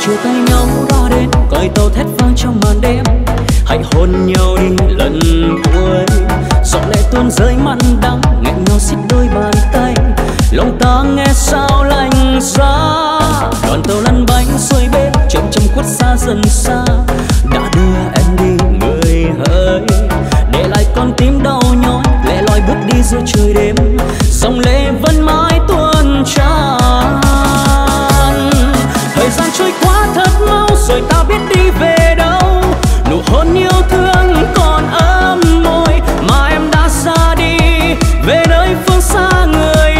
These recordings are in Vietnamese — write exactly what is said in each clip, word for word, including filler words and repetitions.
chia tay nhau ra đến còi tàu thét vang trong màn đêm, hãy hôn nhau đi lần cuối. Giọt lệ tuôn rơi mặn đắng nghẹn ngào xiết đôi bàn tay, lòng ta nghe sao lạnh giá. Đoàn tàu lăn bánh xuôi bên chậm chậm khuất xa dần xa, đã đưa em đi người hỡi, để lại con tim đau nhói lẻ loi bước đi giữa trời đêm. Dòng lệ vẫn mãi tuôn tràn, thời gian trôi qua thật mau rồi ta biết đi về đâu. Nụ hôn yêu thương còn ấm môi mà em đã ra đi về nơi phương xa người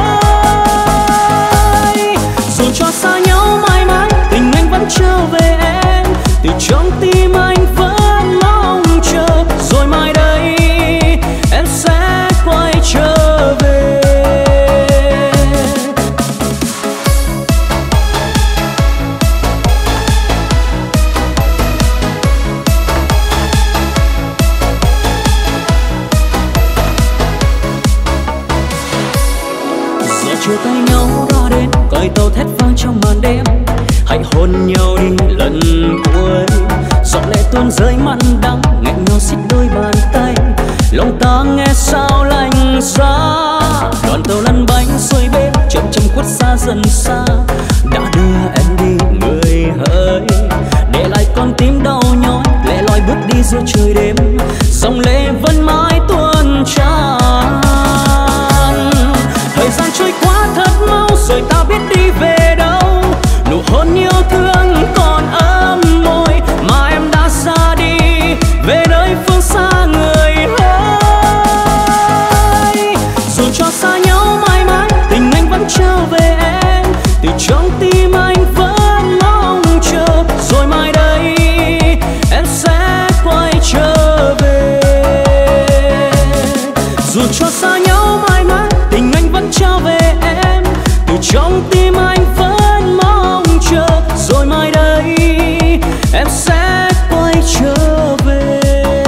hỡi. Dù cho xa nhau mãi mãi tình anh vẫn trở về em, từ trong tim anh vẫn mong chờ, rồi mai đây em sẽ quay trở về. Chia tay nhau ra đến còi tàu thét vang trong màn đêm, hãy hôn nhau đi lần cuối. Giọt lệ tuôn rơi mặn đắng nghẹn ngào xiết đôi bàn tay, lòng ta nghe sao lạnh giá. Đoàn tàu lăn bánh xuôi bên chậm chậm khuất xa dần xa, đã đưa em đi người hỡi, để lại con tim đau nhói lẻ loi bước đi giữa trời đêm. Dòng lệ vẫn mãi tuôn tràn, thời gian trôi qua thật mau rồi ta biết đi về đâu. Nụ hôn yêu thương còn ấm môi mà em đã ra đi về nơi phương xa người hỡi. Dù cho xa nhau mãi mãi tình anh vẫn trở về em, từ trong tim anh vẫn mong chờ, rồi mai đây em sẽ quay trở về. Dù cho xa nhau mãi mãi tình anh vẫn trở về em, từ trong tim anh vẫn mong chờ, rồi mai đây em sẽ quay trở về.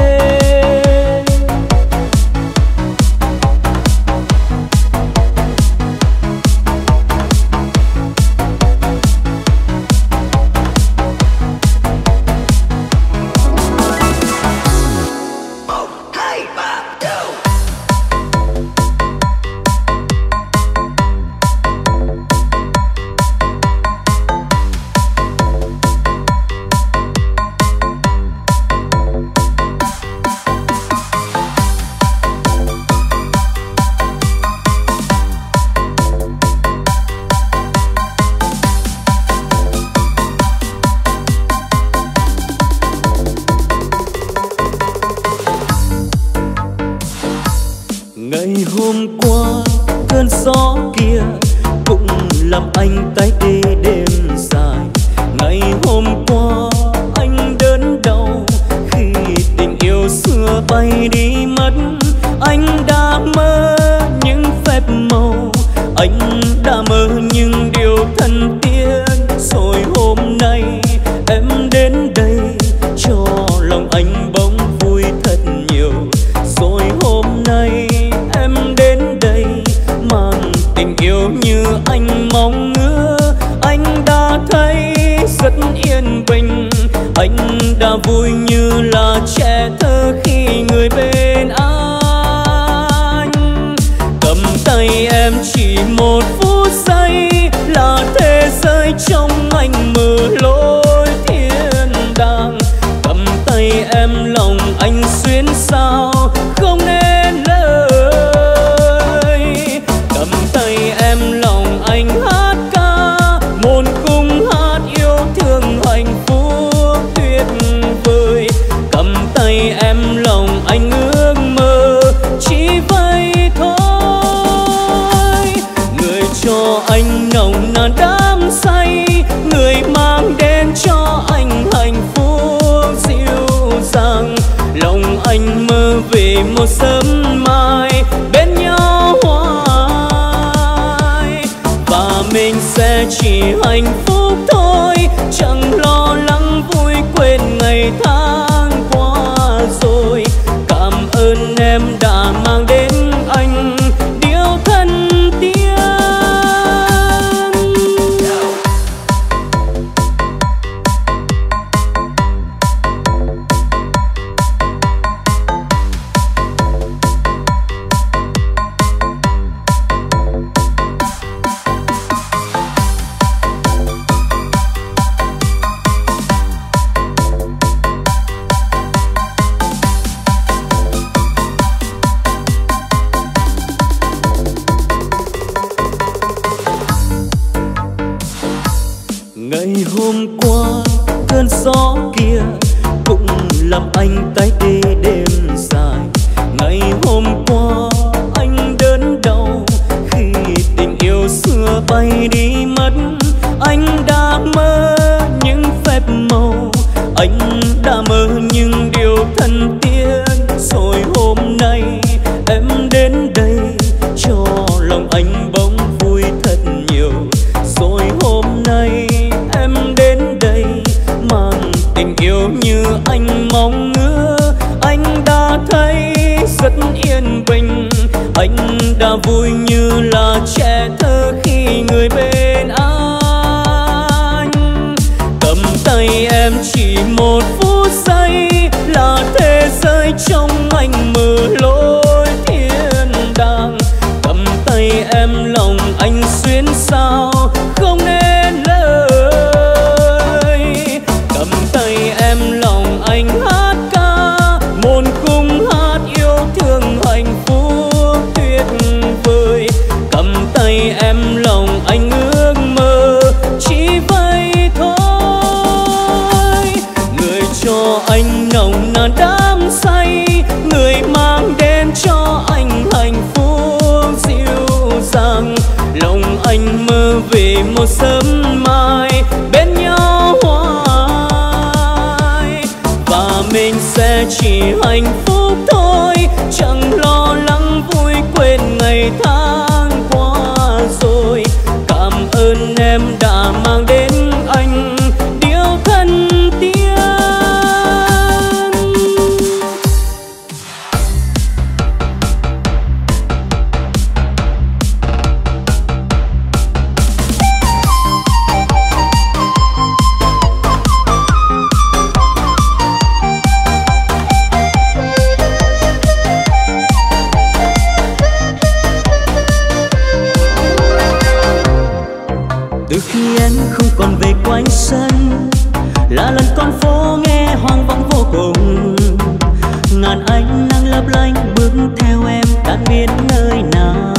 Ngày hôm qua cơn gió kia cũng làm anh tái tê đêm dài. Ngày hôm qua anh đớn đau khi tình yêu xưa bay đi mất. Anh đã mơ những phép màu, anh đã mơ những điều thân thiết. Rồi hôm nay em đến đây cho lòng anh bỗng vui thật nhiều. Rồi hôm nay em đến đây mang tình yêu như anh mong ước. Anh đã thấy rất yên bình, anh đã vui như là trẻ thơ khi người bên anh. Cầm tay em chỉ một phút giây là thế giới trong anh mở lối thiên đàng. Cầm tay em lòng anh xuyên sao không nên lời. Cầm tay em lòng anh hát ca một cung hát yêu thương hạnh phúc tuyệt vời. Cầm tay em lòng anh ước mơ chỉ vậy thôi. Người cho anh nồng nàn đắm say, người mang đến cho anh hạnh phúc dịu dàng. Lòng anh mơ về một sớm mai bên nhau hoài, và mình sẽ chỉ hạnh phúc thôi, chẳng lo lắng vui quên ngày tháng qua rồi. Cảm ơn em đã mang đến anh điều thân tiên. hôm qua cơn gió kia cũng làm anh tái tê đêm dài. Ngày hôm qua anh đớn đau khi tình yêu xưa bay đi mất. Anh đã mơ những phép màu, anh đã mơ những điều thân thiết. Rồi hôm nay em đến đây cho lòng anh bỗng vui thật nhiều. Rồi hôm nay em đến đây mang tình yêu như anh mong ước. Anh đã thấy rất yên bình, anh đã vui như là trẻ thơ khi người bên anh. Cầm tay em chỉ một phút giây là thế giới trong anh mở lối thiên đàng. Cầm tay em lòng anh xuyên sao không nên lời. Cầm tay em lòng anh hát ca một cung hát yêu thương hạnh phúc tuyệt vời. Cầm tay em lòng anh ước mơ chỉ vậy thôi. Người cho anh nồng nàn đắm say, người mang đến cho anh hạnh phúc dịu dàng. Lòng anh mơ về một sớm mai bên nhau hoài, và mình sẽ chỉ hạnh phúc thôi, chẳng lo lắng vui quên ngày tháng qua rồi. Cảm ơn em đã mang đến anh điều thân thiết. Từ khi em không còn về quanh sân, là lần con phố nghe hoang vắng vô cùng. Ngàn ánh nắng lấp lánh bước theo em tan biến nơi nào.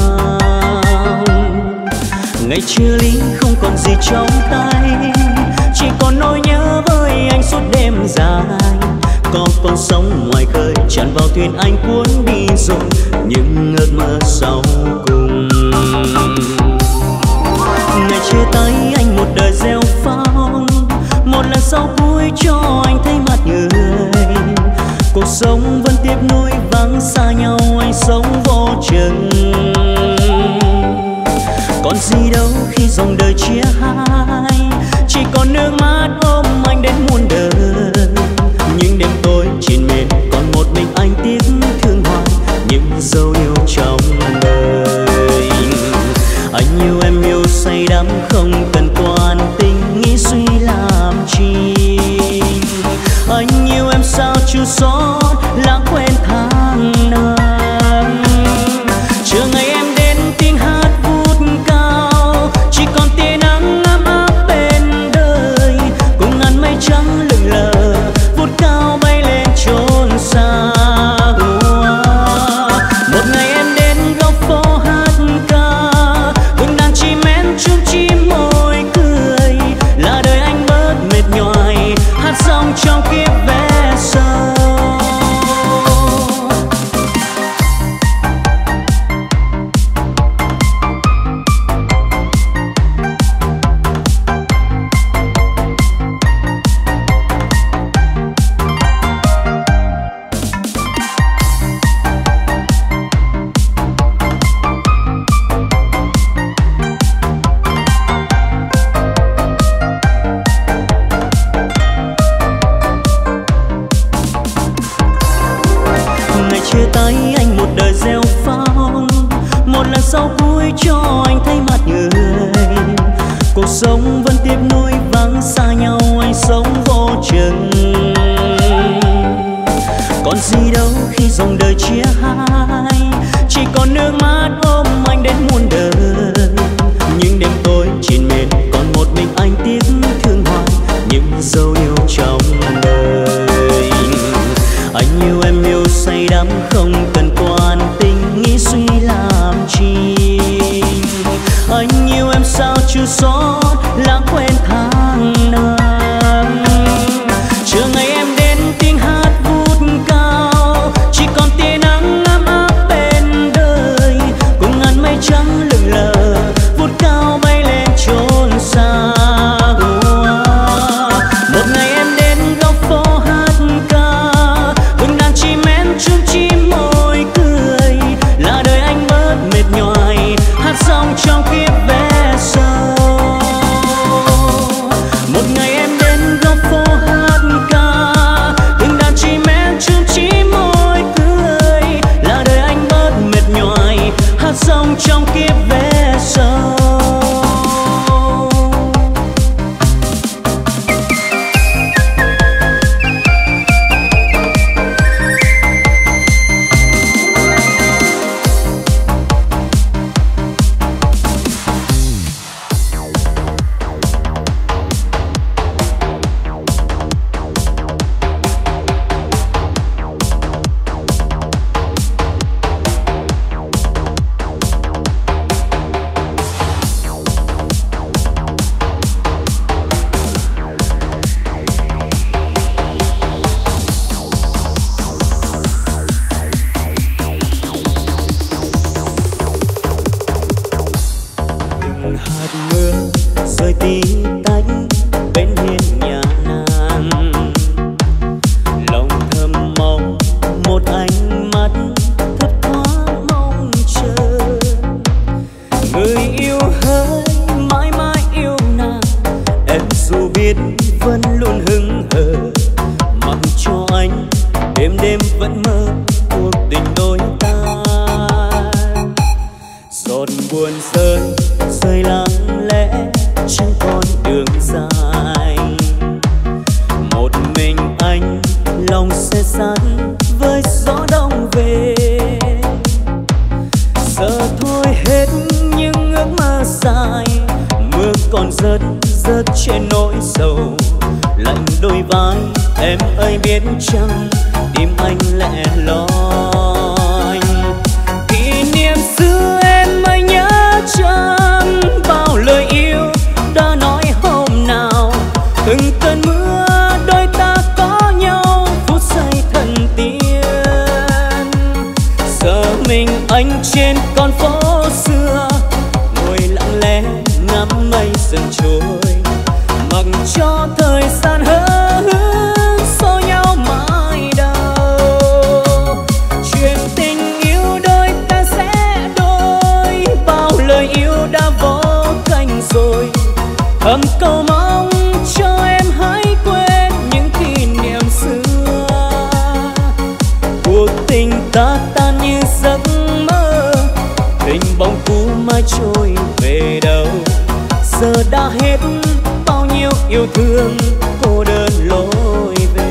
Ngày chia ly không còn gì trong tay, chỉ còn nỗi nhớ với anh suốt đêm dài. Có con sóng ngoài khơi tràn vào thuyền anh cuốn đi rồi những ước mơ sau cùng. Ngày chia tay anh một đời gieo phong, một lần sau cuối cho anh thấy mặt người. Cuộc sống vẫn tiếp nối vắng xa nhau, anh sống vô chừng. Còn gì đâu khi dòng đời chia hai, chỉ còn nước mắt ôm anh đến muôn đời. Những đêm tối triền miên còn một mình anh tiếc thương hoài những dấu yêu trong đời. Anh yêu em yêu say đắm không cần toan tình nghĩ suy làm chi. Anh yêu em sao chưa xót lãng quên tháng năm. Chờ ngày em đến tiếng hát vút cao, chỉ còn tia nắng ấm áp bên đời. Cùng ngàn mây trắng lững lờ vút cao bay lên chốn xa. Một ngày em đến góc phố hát ca, từng đàn chim én chung chim môi cười. Là đời anh bớt mệt nhoài hát xong trong kiếp vé sâu. Chia tay anh một đời gieo phong, một lần sau cuối cho anh thấy mặt người. Cuộc sống vẫn tiếp nối vắng xa nhau, anh sống vô chừng. Còn gì đâu khi dòng đời chia hai, chỉ còn nước mắt ôm anh đến muôn đời. Những đêm tối triền miên còn một mình anh tiếc thương hoài những dấu yêu trong đời. Anh yêu em yêu say đắm không cần toan tình nghĩ suy làm chi. Anh yêu em sao chưa xót lãng quên tháng năm. buồn rơi rơi lặng lẽ trên con đường dài, một mình anh lòng xe sắn với gió đông về. Giờ thôi hết những ước mơ dài, mưa còn rớt rớt trên nỗi sầu. Lạnh đôi vai em ơi biết chăng, tim anh lẻ loi. Kỷ niệm xưa em ơi nhớ chăng, bao lời yêu đã nói hôm nào. Từng cơn mưa đôi ta có nhau, phút giây thần tiên. Giờ mình anh trên con phố xưa, ngồi lặng lẽ ngắm mây dần trôi, mặc cho thời gian hớ hững xô nhau mãi đâu. Chuyện tình yêu đôi ta sẽ đôi, bao lời yêu đã vô cánh rồi. Thầm cầu mong cho em hãy quên những kỷ niệm xưa. Cuộc tình ta tan như giấc mơ, hình bóng cũ mãi trôi về đâu. Giờ đã hết bao nhiêu yêu thương, cô đơn lối về.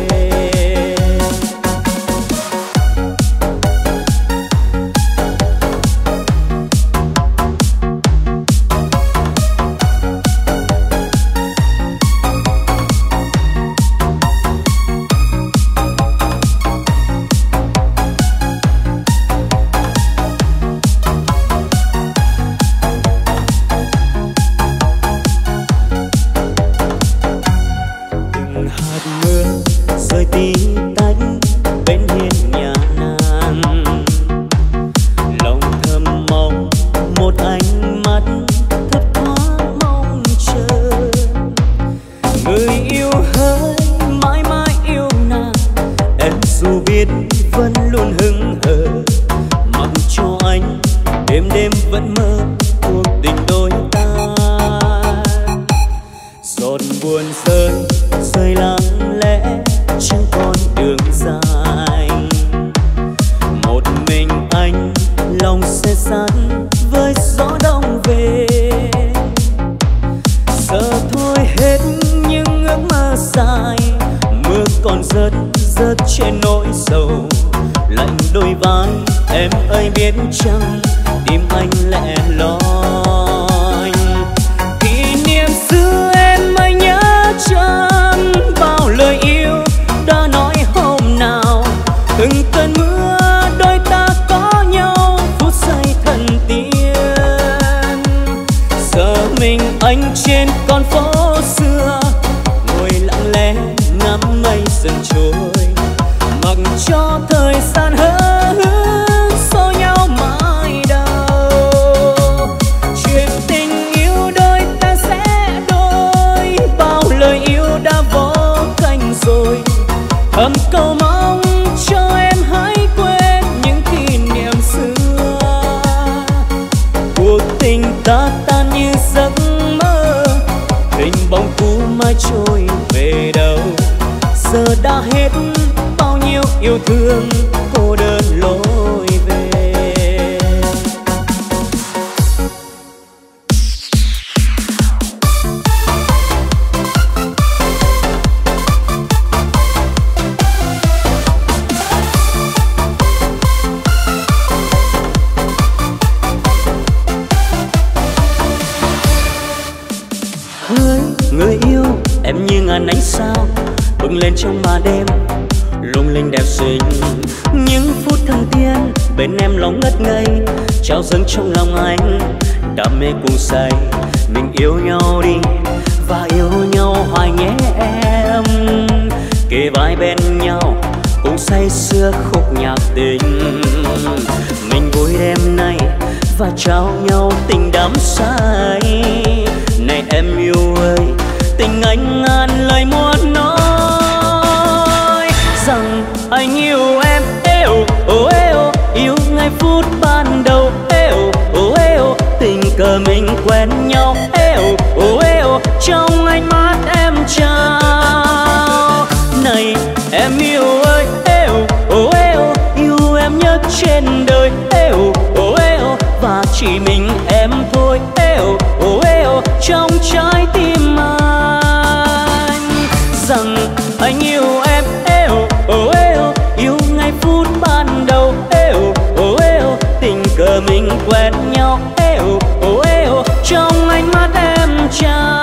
và chỉ mình em thôi. Eo oh eo trong trái tim anh rằng anh yêu em. Eo oh eo yêu ngay phút ban đầu. Eo oh eo tình cờ mình quen nhau. Eo oh eo trong ánh mắt em trao.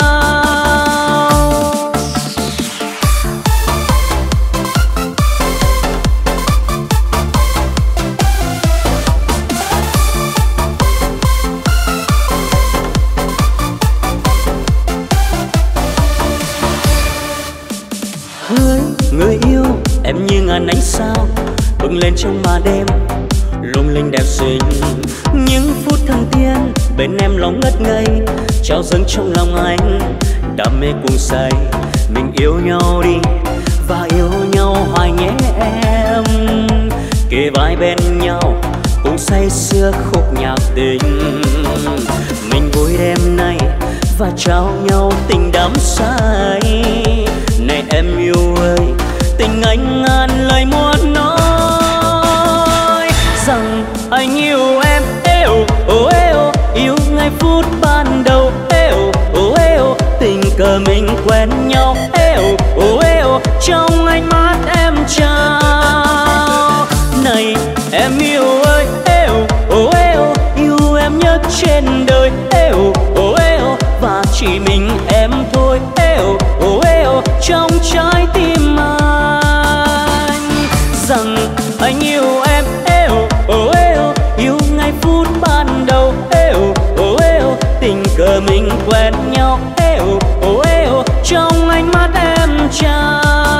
Người yêu em như ngàn ánh sao bừng lên trong màn đêm lung linh đẹp xinh. Những phút thần tiên bên em lòng ngất ngây trao dâng trong lòng anh đam mê cuồng say. Mình yêu nhau đi và yêu nhau hoài nhé em, kề vai bên nhau cùng say sưa khúc nhạc tình. Mình vui đêm nay và trao nhau tình đắm say. Này em yêu ơi tình anh ngàn lời muốn nói rằng anh yêu em. Eo oh eo yêu ngay phút ban đầu. Eo oh eo tình cờ mình quen nhau. Eo oh eo trong ánh mắt em trao. Này em yêu ơi. Eo oh eo yêu em nhất trên đời. Eo oh eo và chỉ mình em thôi. Eo oh eo trong trái tim anh rằng anh yêu em. Eo oh eo yêu ngay phút ban đầu. Eo oh eo tình cờ mình quen nhau. Eo oh eo trong ánh mắt em trao.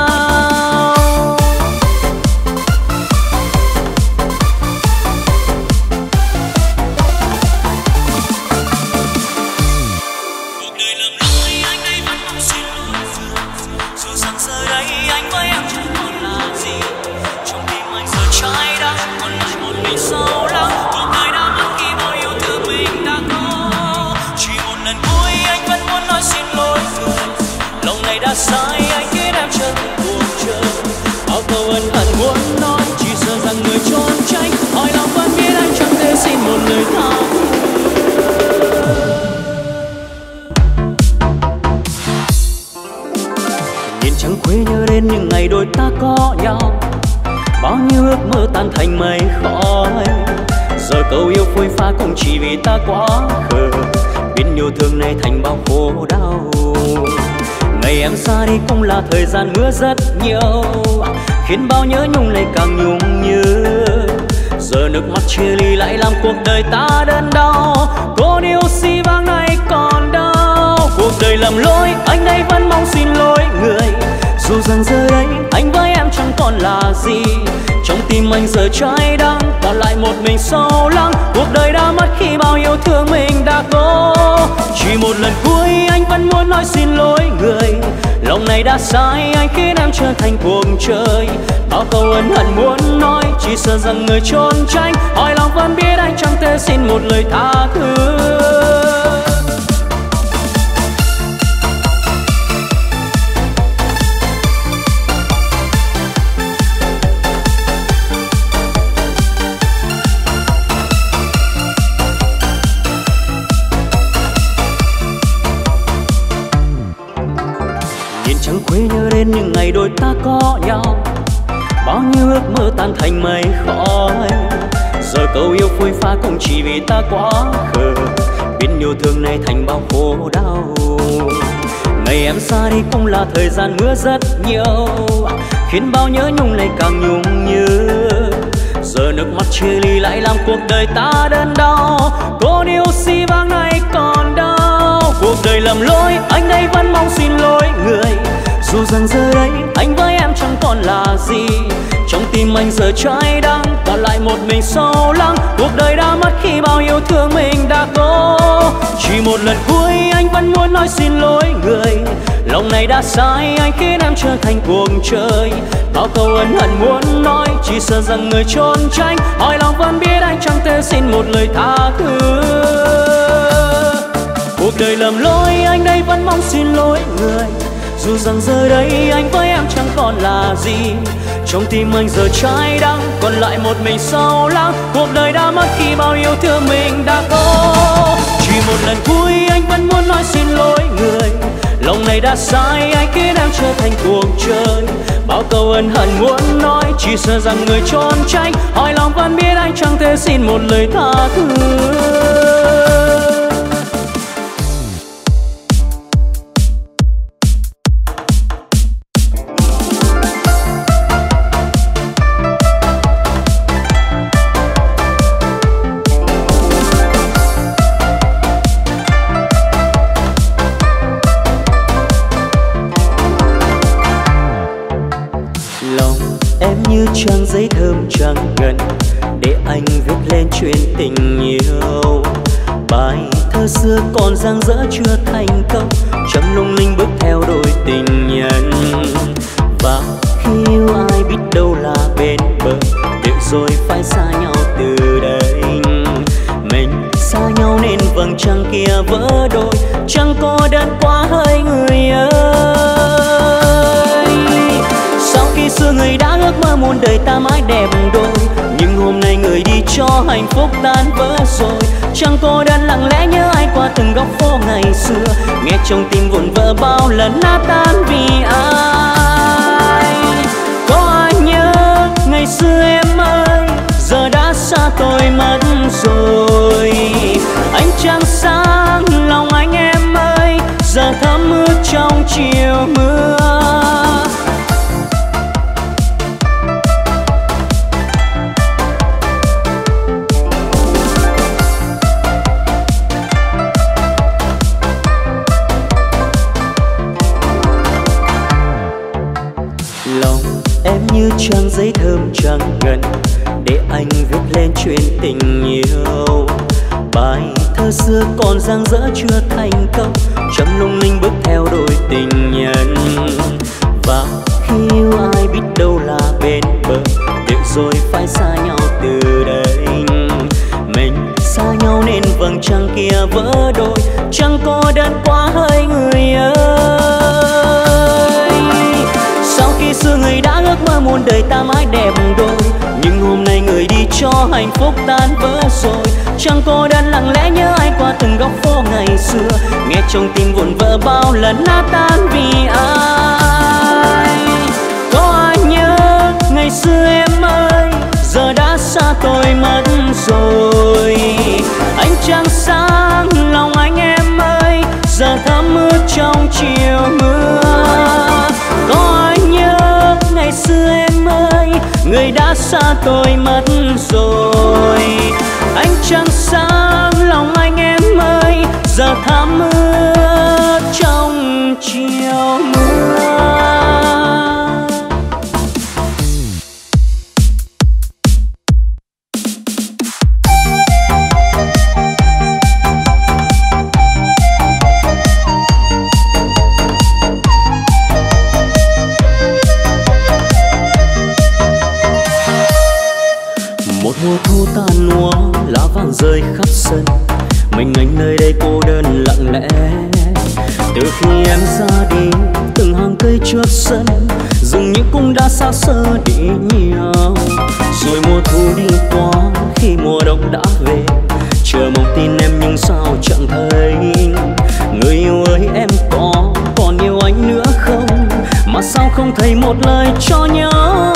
Sai anh khiến em trở thành cuộc chơi. Bao câu ân hận muốn nói chỉ sợ rằng người trốn tránh. Hỏi lòng vẫn biết anh chẳng thể xin một lời tha. Nhìn trăng khuya nhớ đến những ngày đôi ta có nhau. Bao nhiêu ước mơ tan thành mây khói. Giờ câu yêu phôi pha cũng chỉ vì ta quá khờ. Biến yêu thương này thành bao khổ đau. Ngày em xa đi cũng là thời gian mưa rất nhiều, khiến bao nhớ nhung lại càng nhung nhớ. Giờ nước mắt chia ly lại làm cuộc đời ta đớn đau. Cô đi oxy vang này còn đâu. Cuộc đời lầm lỗi anh đây vẫn mong xin lỗi người. Dù rằng giờ đây anh với em chẳng còn là gì. Trong tim anh giờ trái đắng còn lại một mình sâu lắng. Cuộc đời đã mất khi bao yêu thương mình đã có. Chỉ một lần cuối anh vẫn muốn nói xin lỗi người. Lòng này đã sai anh khiến em trở thành cuồng trời. Bao câu ân hận muốn nói chỉ sợ rằng người trốn tránh. Hỏi lòng vẫn biết anh chẳng thể xin một lời tha thứ. Chẳng khuya nhớ đến những ngày đôi ta có nhau. Bao nhiêu ước mơ tan thành mây khói. Giờ câu yêu phôi pha cũng chỉ vì ta quá khờ. Biến yêu thương này thành bao khổ đau. Ngày em xa đi cũng là thời gian mưa rất nhiều, khiến bao nhớ nhung lại càng nhung nhớ. Giờ nước mắt chia ly lại làm cuộc đời ta đớn đau. Cô đi oxy vang này còn đâu. Cuộc đời lầm lỗi anh đây vẫn mong xin lỗi người. Dù rằng giờ đây anh với em chẳng còn là gì. Trong tim anh giờ trái đắng còn lại một mình sâu lắng. Cuộc đời đã mất khi bao yêu thương mình đã có. Chỉ một lần cuối anh vẫn muốn nói xin lỗi người. Lòng này đã sai anh khiến em trở thành cuồng trời. Bao câu ân hận muốn nói chỉ sợ rằng người trốn tránh. Hỏi lòng vẫn biết anh chẳng thể xin một lời tha thứ. Cuộc đời lầm lỗi anh đây vẫn mong xin lỗi người. Dù rằng giờ đây anh với em chẳng còn là gì, trong tim anh giờ trái đắng, còn lại một mình sâu lắng. Cuộc đời đã mất khi bao yêu thương mình đã có. Chỉ một lần cuối anh vẫn muốn nói xin lỗi người, lòng này đã sai anh khiến em trở thành cuộc chơi. Bao câu ân hận muốn nói, chỉ sợ rằng người trốn tránh, hỏi lòng vẫn biết anh chẳng thể xin một lời tha thứ. Trang giấy thơm trắng ngần để anh viết lên chuyện tình yêu. Bài thơ xưa còn dang dở chưa thành công, trầm lung linh bước theo đôi tình nhân. Và khi yêu ai biết đâu là bên bờ, để rồi phải xa nhau từ đây. Mình xa nhau nên vầng trăng kia vỡ đôi, chẳng có đơn quá hơi người ơi. Sau khi xưa người đã ước mơ muôn đời ta mãi đẹp đôi, nhưng hôm nay người đi cho hạnh phúc tan vỡ rồi. Chẳng cô đơn lặng lẽ nhớ ai qua từng góc phố ngày xưa, nghe trong tim vụn vỡ bao lần nát tan vì ai. Có ai nhớ ngày xưa em ơi, giờ đã xa tôi mất rồi. Ánh trăng sáng lòng anh em ơi, giờ thấm ướt trong chiều mưa. Như trang giấy thơm trắng ngần để anh viết lên chuyện tình yêu. Bài thơ xưa còn dang dở chưa thành công, trầm lung linh bước theo đôi tình nhân. Và khi yêu ai biết đâu là bên bờ, để rồi phải xa nhau từ đây. Mình xa nhau nên vầng trăng kia vỡ đôi, chẳng có đơn quá hơi người ơi. Sau khi xưa người đã ước mơ muôn đời ta mãi đẹp đôi, nhưng hôm nay người đi cho hạnh phúc tan vỡ rồi. Chẳng cô đơn lặng lẽ nhớ ai qua từng góc phố ngày xưa, nghe trong tim vụn vỡ bao lần nát tan vì ai. Có ai nhớ ngày xưa em ơi, giờ đã xa tôi mất rồi. Ánh trăng sáng lòng anh em ơi, giờ thấm ướt trong chiều mưa. Có ai nhớ ngày xưa em ơi, người đã xa tôi mất rồi. Ánh trăng sáng lòng anh em ơi, giờ thấm ướt trong chiều mưa. Mùa thu tàn úa lá vàng rơi khắp sân, mình anh nơi đây cô đơn lặng lẽ. Từ khi em ra đi từng hàng cây trước sân, dường như cũng đã xa xơ đi nhiều. Rồi mùa thu đi qua khi mùa đông đã về, chờ mong tin em nhưng sao chẳng thấy. Người yêu ơi em có còn yêu anh nữa không, mà sao không thấy một lời cho nhau.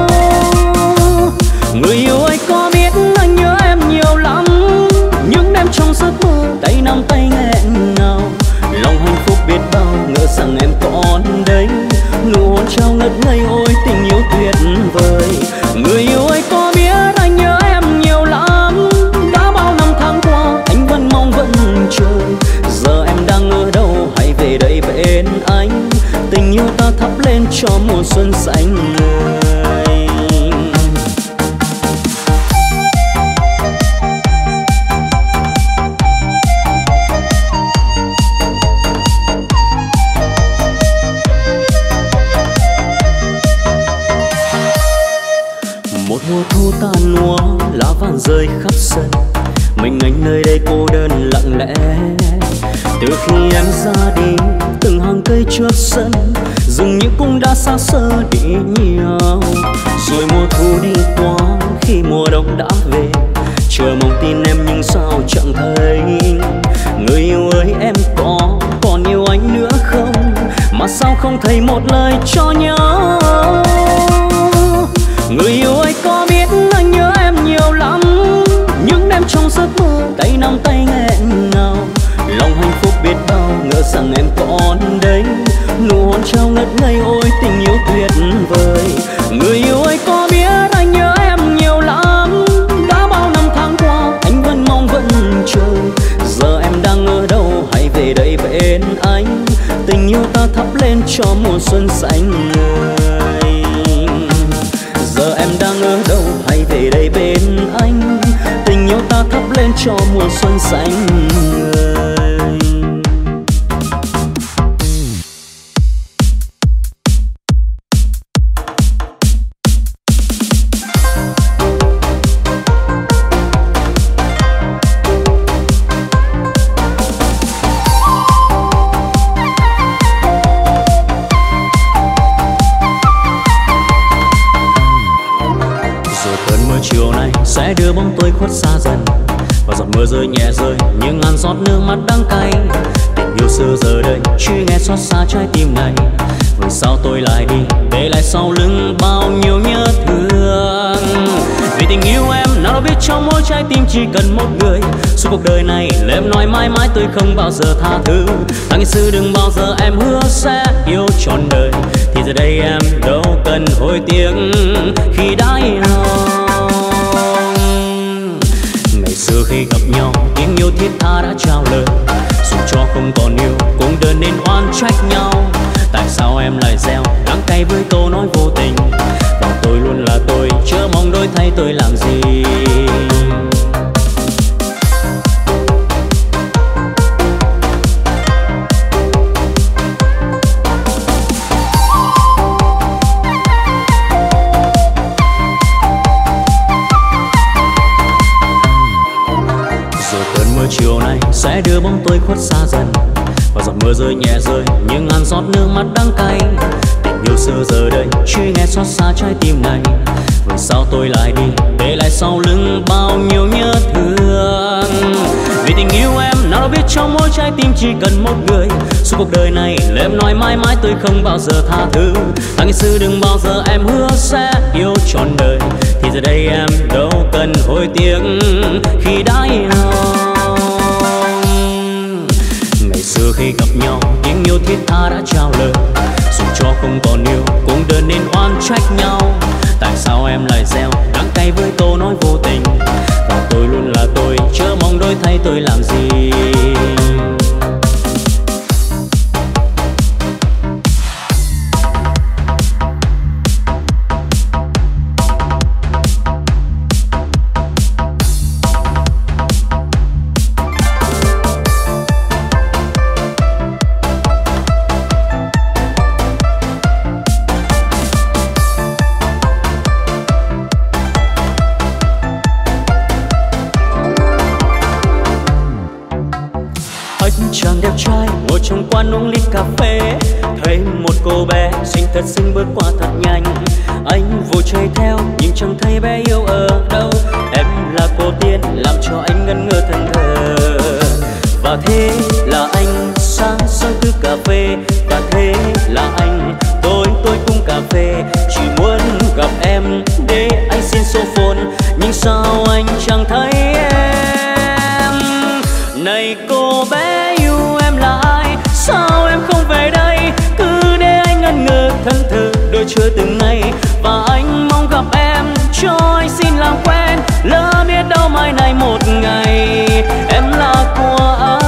Người yêu ơi có biết anh nhớ em nhiều lắm, những đêm trong giấc mơ tay nắm tay nghẹn ngào. Lòng hạnh phúc biết bao ngỡ rằng em còn đây, nụ hôn trao ngất ngây ôi tình yêu tuyệt vời. Người yêu ơi có biết anh nhớ em nhiều lắm, đã bao năm tháng qua anh vẫn mong vẫn chờ. Giờ em đang ở đâu hãy về đây bên anh, tình yêu ta thắp lên cho mùa xuân xanh người. Mùa thu tàn úa lá vàng rơi khắp sân, mình anh nơi đây cô đơn lặng lẽ. Từ khi em ra đi, từng hàng cây trước sân dường như cũng đã xa xơ đi nhiều. Rồi mùa thu đi qua, khi mùa đông đã về, chờ mong tin em nhưng sao chẳng thấy. Người yêu ơi em có còn yêu anh nữa không, mà sao không thấy một lời cho nhau. Người yêu ơi có biết anh nhớ em nhiều lắm, những đêm trong giấc mơ tay nắm tay nghẹn ngào. Lòng hạnh phúc biết bao ngỡ rằng em còn đây, nụ hôn trao ngất ngây ôi tình yêu tuyệt vời. Người yêu ơi có biết anh nhớ em nhiều lắm, đã bao năm tháng qua anh vẫn mong vẫn chờ. Giờ em đang ở đâu hãy về đây bên anh, tình yêu ta thắp lên cho mùa xuân xanh người. Giờ em đang ở đâu hãy về đây bên anh, tình yêu ta thắp lên cho mùa xuân xanh người. Sẽ đưa bóng tôi khuất xa dần, và giọt mưa rơi nhẹ rơi nhưng ngàn giọt nước mắt đắng cay. Tình yêu xưa giờ đây chỉ nghe xót xa trái tim này, vì sao tôi lại đi để lại sau lưng bao nhiêu nhớ thương. Vì tình yêu em nào đâu biết trong mỗi trái tim chỉ cần một người, suốt cuộc đời này lời em nói mãi mãi tôi không bao giờ tha thứ. Tháng ngày xưa đừng bao giờ em hứa sẽ yêu trọn đời, thì giờ đây em đâu cần hối tiếc khi đã yêu. Xưa khi gặp nhau tiếng yêu thiết tha đã trao lời, dù cho không còn yêu cũng đơn nên oan trách nhau. Tại sao em lại gieo đắng cay với câu nói vô tình, và tôi luôn là tôi chớ mong đổi thay tôi làm gì. Chiều nay sẽ đưa bóng tôi khuất xa dần, và giọt mưa rơi nhẹ rơi nhưng ngàn giọt nước mắt đắng cay. Tình yêu xưa giờ đây chỉ nghe xót xa trái tim này, vì sao tôi lại đi để lại sau lưng bao nhiêu nhớ thương. Vì tình yêu em nào đâu biết trong mỗi trái tim chỉ cần một người, suốt cuộc đời này lời em nói mãi mãi tôi không bao giờ tha thứ. Tháng ngày xưa đừng bao giờ em hứa sẽ yêu trọn đời, thì giờ đây em đâu cần hối tiếc khi đã yêu. Xưa khi gặp nhau tiếng yêu thiết tha đã trao lời, dù cho không còn yêu cũng đơn nên oan trách nhau. Tại sao em lại gieo đắng cay với câu nói vô tình, và tôi luôn là tôi chớ mong đổi thay tôi làm gì. Chàng đẹp trai ngồi trong quán uống ly cà phê, thấy một cô bé xinh thật xinh bước qua thật nhanh. Anh vội chạy theo nhưng chẳng thấy bé yêu ở đâu. Em là cô tiên làm cho anh ngẩn ngơ thần thờ. Và thế là anh sáng sáng thức cà phê, và thế là anh tối tối cũng cà phê. Chỉ muốn gặp em để anh xin số phone, nhưng sao anh chẳng thấy em. Này cô bé yêu em là ai, sao em không về đây, cứ để anh ngẩn ngơ thân thờ đôi chưa từng ngày. Và anh mong gặp em cho anh xin làm quen, lỡ biết đâu mai này một ngày em là của anh.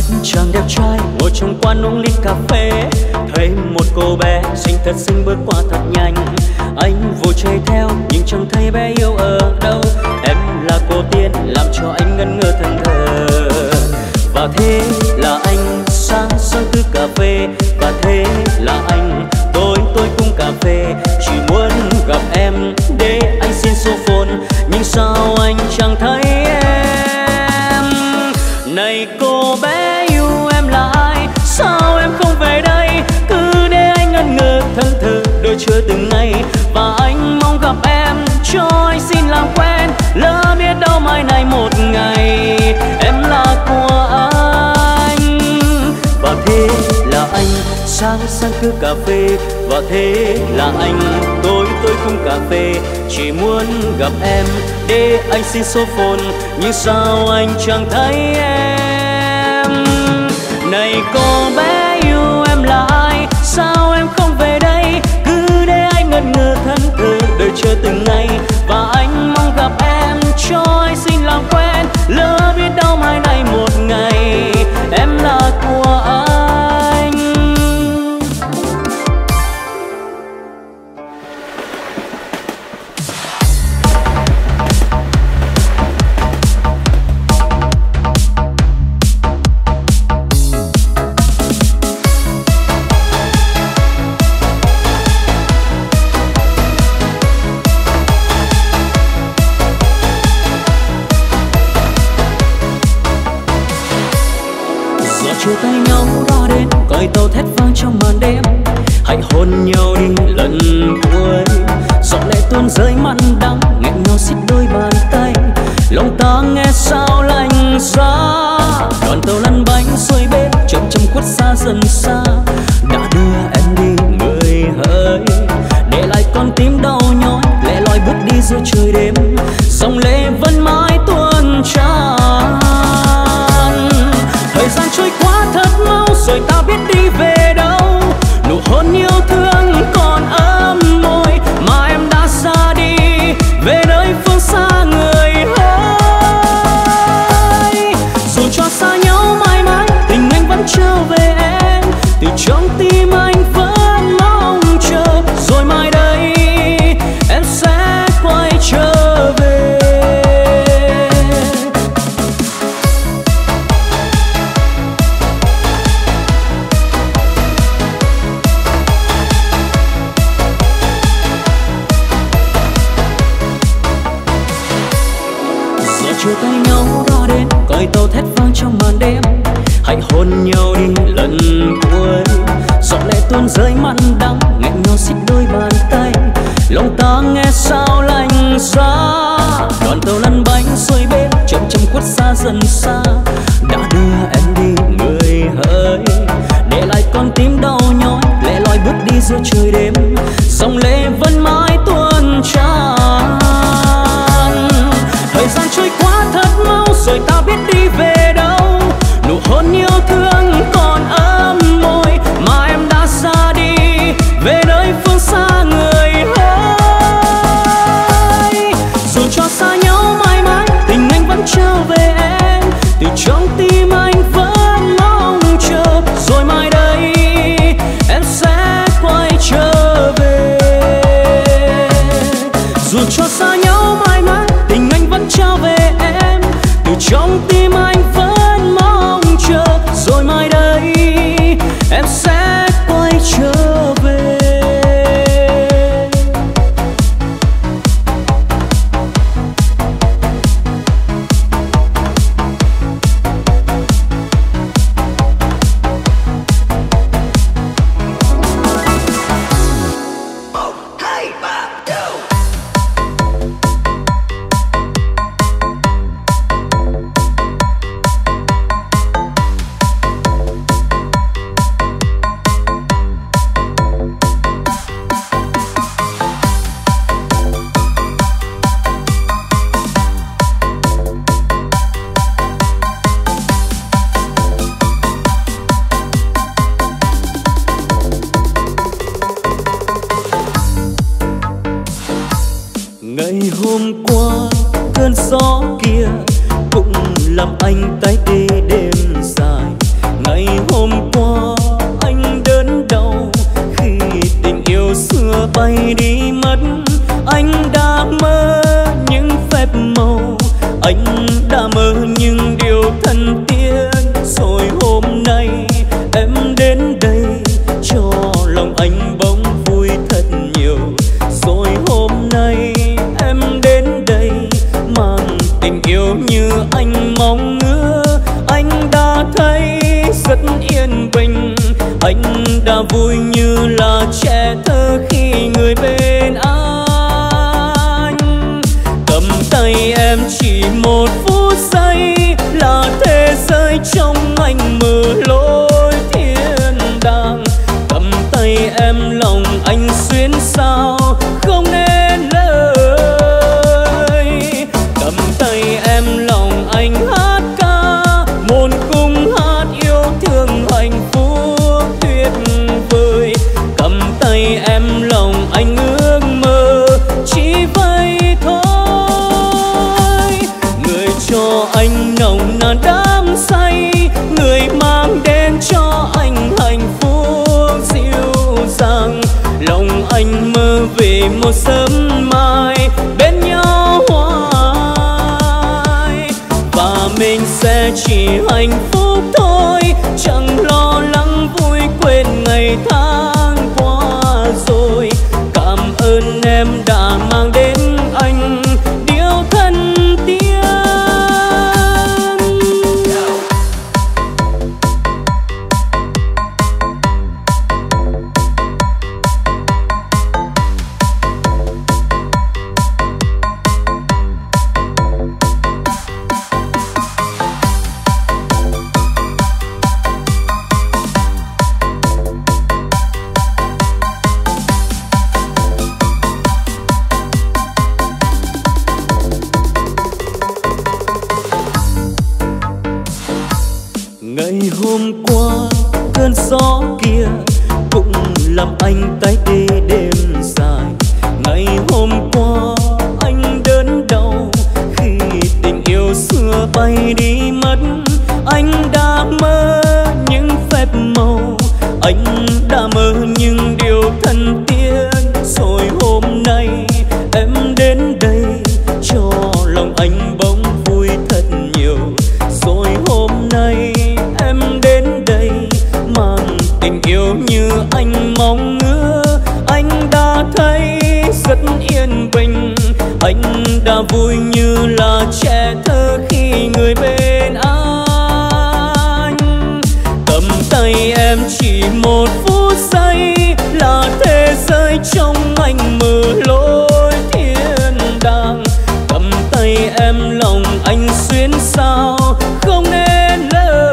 chàng đẹp trai ngồi trong quán uống ly cà phê, thấy một cô bé xinh thật xinh bước qua thật nhanh. Anh vội chạy theo nhưng chẳng thấy bé yêu ở đâu. Em là cô tiên làm cho anh ngẩn ngơ thần thờ. Và thế là anh sáng sáng cứ cà phê, và thế là anh tối tối cũng cà phê. Chỉ muốn gặp em để anh xin số phone, nhưng sao anh chẳng thấy em. Này cô bé yêu em là ai, sao em không về đây, cứ để anh ngẩn ngơ thân thờ đôi chưa từng ngày. Và anh mong gặp em cho anh xin làm quen, lỡ biết đâu mai này một ngày em là của anh. Và thế là anh sáng sáng cứ cà phê, và thế là anh tối tối cũng cà phê. Chỉ muốn gặp em để anh xin số phone, nhưng sao anh chẳng thấy em. Này cô bé yêu em là ai, sao em không về đây, cứ để anh ngẩn ngơ thân thờ đợi chờ từng ngày. Và anh mong gặp em cho anh xin làm quen, lỡ biết đâu mai này một ngày em là của anh. Chia tay nhau ra đến còi tàu thét vang trong màn đêm, hãy hôn nhau đi lần cuối. Giọt lệ tuôn rơi mặn đắng nghẹn ngào xiết đôi bàn tay, lòng ta nghe sao lạnh giá. Đoàn tàu lăn bánh xuôi bên chậm chậm khuất xa dần xa, đã đưa em đi người hỡi, để lại con tim đau nhói lẻ loi bước đi giữa trời đêm. Dòng lệ vẫn mãi tuôn tràn, thời gian trôi qua thật mau rồi ta biết đi về đâu. Nụ hôn yêu thương còn ấm môi mà em đã xa đi về nơi phương xa người ơi. Dù cho xa nhau mãi mãi tình anh vẫn trở về em, từ trong tim anh vẫn mong chờ. Rồi mai đây em sẽ quay trở về. Chia tay nhau ra đến còi tàu thét vang trong màn đêm, hãy hôn nhau đi lần cuối. Giọt lệ tuôn rơi mặn đắng nghẹn ngào xiết đôi bàn tay, lòng ta nghe sao lạnh giá. Đoàn tàu lăn bánh xuôi bên chậm chậm khuất xa dần xa, đã đưa em đi người hỡi, để lại con tim đau nhói lẻ loi bước đi giữa trời đêm. Dòng lệ vẫn mãi tuôn tràn, thời gian trôi qua thật mau rồi ta biết đi về đâu. Nụ hôn yêu thương còn ấm môi mà em đã xa đi về nơi phương xa người ơi. Dù cho xa nhau mãi mãi tình anh vẫn trở về em, từ trong tim anh vẫn mong chờ. Rồi mai đây em sẽ quay trở về. Dù cho xa nhau mãi mãi tình anh vẫn trao về em, từ trong tim anh vẫn mong chờ. Rồi mai đây em sẽ quay trở về. anh đã vui như là trẻ thơ khi người bên anh. Cầm tay em chỉ một phút giây là thế giới trong anh mở lối thiên đàng. Cầm tay em lòng anh xuyên sao không nên lời. Cầm tay em lòng anh hát ca một cung hát yêu thương hạnh phúc tuyệt vời. Cầm tay em lòng anh ước mơ chỉ vậy thôi. Người cho anh nồng nàn đắm say, người mang đến cho anh hạnh phúc dịu dàng. Lòng anh mơ về một sớm mai bên nhau hoài, và mình sẽ chỉ hạnh phúc thôi, chẳng lo lắng vui quên ngày tháng qua rồi. Cảm ơn em đã mang đến anh điều thân tiên. Ngày hôm qua cơn gió kia cũng làm anh tái tê đêm dài. Ngày hôm qua anh đớn đau khi tình yêu xưa bay đi mất. Anh đã mơ những phép màu, anh đã mơ những điều thân thiết. Rồi hôm nay em đến đây cho lòng anh bỗng vui thật nhiều. Rồi hôm nay em đến đây mang tình yêu như anh mong ước. Anh đã thấy rất yên bình, anh đã vui như là trẻ thơ khi người bên anh. Cầm tay em chỉ một phút giây là thế giới trong anh mở lối thiên đàng. Cầm tay em lòng anh xuyên sao không nên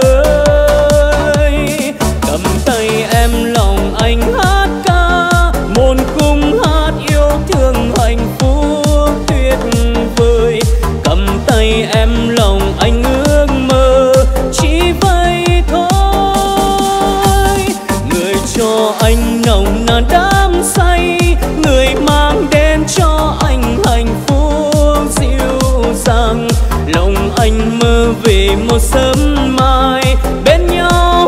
lời. Cầm tay em lòng anh hát ca một cung hát yêu thương hạnh phúc tuyệt vời. Cầm tay em lòng anh ước mơ chỉ vậy thôi. Người cho anh nồng nàn đắm say, người mang đến cho anh hạnh phúc dịu dàng. Lòng anh mơ về một sớm mai bên nhau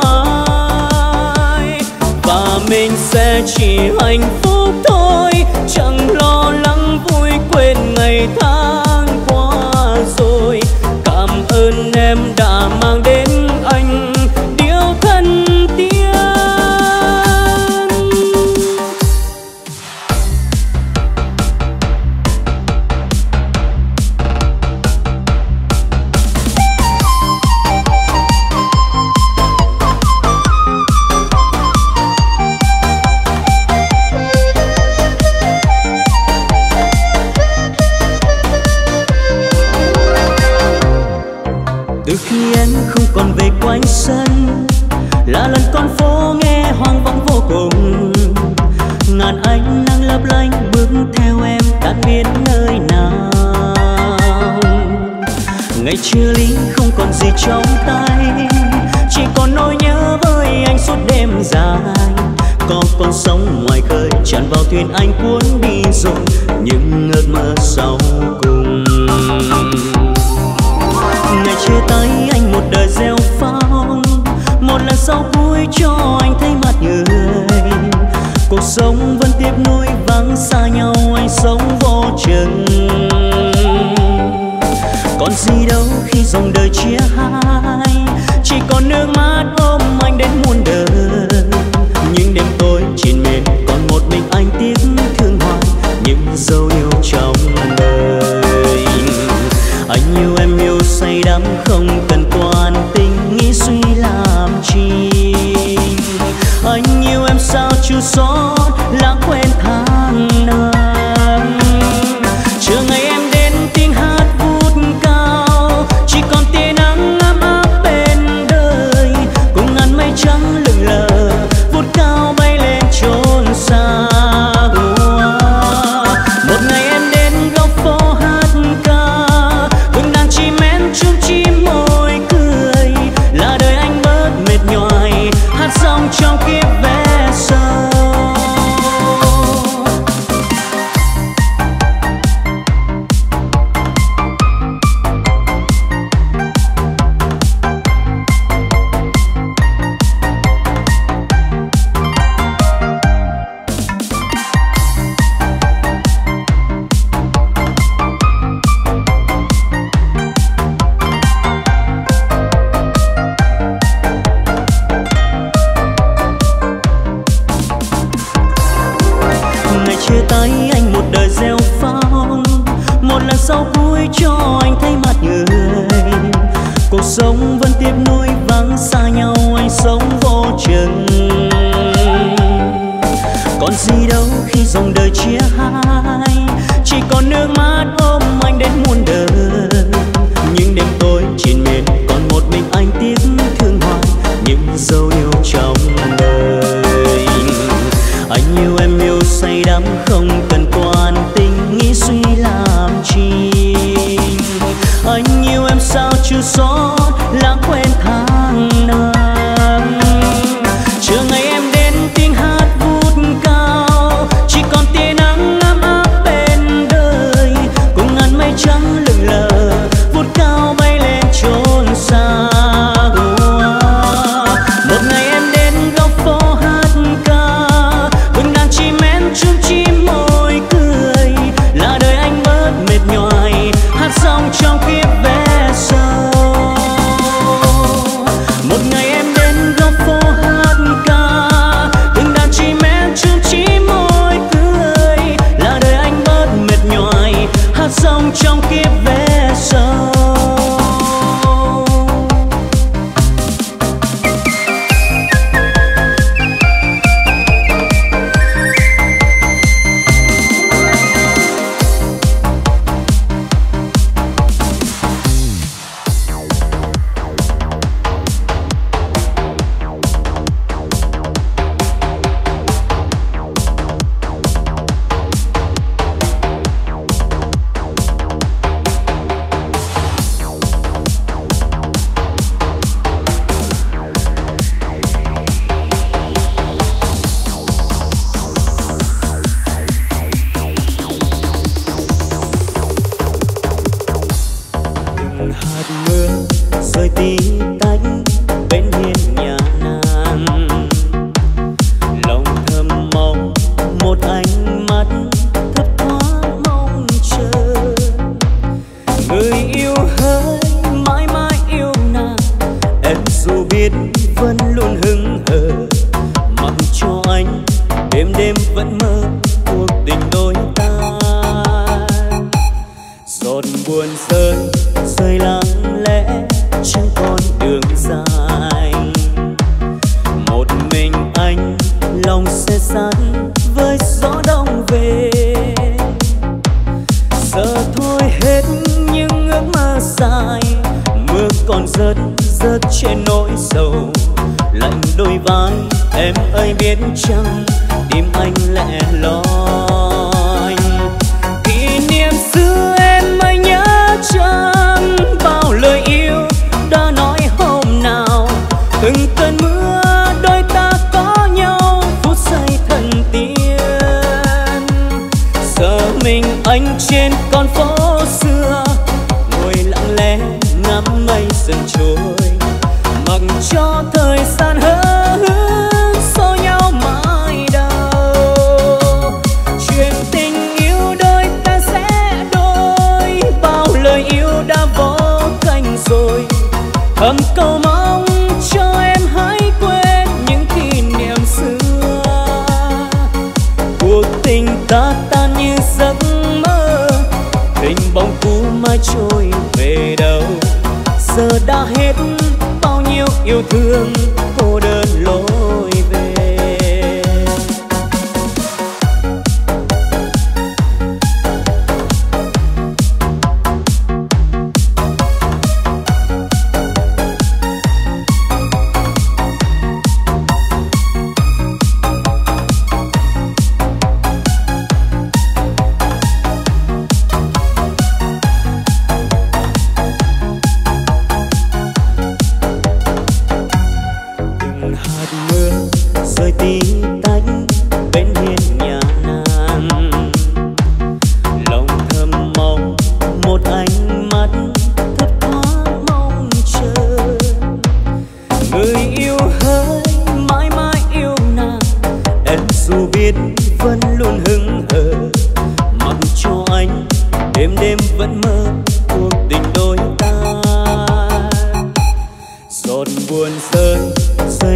hoài, và mình sẽ chỉ hạnh phúc thôi, chẳng lo lắng vui quên ngày tháng qua rồi. Cảm ơn em đã mang đến anh điều thân tiên. Từ khi em không còn về quanh sân, là lần con phố nghe hoang vắng vô cùng. Ngàn ánh nắng lấp lánh bước theo em đã biết nơi nào. Ngày chia ly không còn gì trong tay, chỉ còn nỗi nhớ với anh suốt đêm dài. Có con sóng ngoài khơi tràn vào thuyền anh cuốn đi rồi những ước mơ sau cùng. Ngày chia tay anh một đời gieo phong, một lần sau cuối cho anh thấy mặt người. Cuộc sống vẫn tiếp nối vắng xa nhau, anh sống vô chừng. Còn gì đâu khi dòng đời chia hai, chỉ còn nước mắt ôm anh đến muôn đời. Nhưng đêm tối triền miên còn một mình anh tiếc thương hoài những dấu yêu trong đời. Anh yêu em yêu say đắm không cần toàn tình nghĩ suy làm chi. thấy anh một đời gieo phong, một lần sau cuối cho anh thấy mặt người. Cuộc sống vẫn tiếp nối vắng xa nhau, anh sống vô chừng. Còn gì đâu khi dòng đời chia hai, chỉ còn nước mắt ôm anh đến muôn đời. Nhưng đêm tối triền miên còn một mình anh tiếc thương hoài những dấu yêu trong đời. Anh yêu em yêu say đắm không cần quan tình nghĩ suy làm chi. Anh yêu em sao chưa xót lãng quên tháng năm. Chờ ngày em đến tiếng hát vút cao, chỉ còn tia nắng ấm áp bên đời. Cùng ngàn mây trắng lững lờ vút cao bay lên chốn xa. Một ngày em đến góc phố hát ca, cùng đàn chim én chung chim môi cười. Là đời anh bớt mệt nhoài hát xong trong kiếp vé sâu. Một ngày em đến góc phố hát ca, từng đàn chim én chung chim môi cười. Là đời anh bớt mệt nhoài hát xong trong kiếp vé sâu.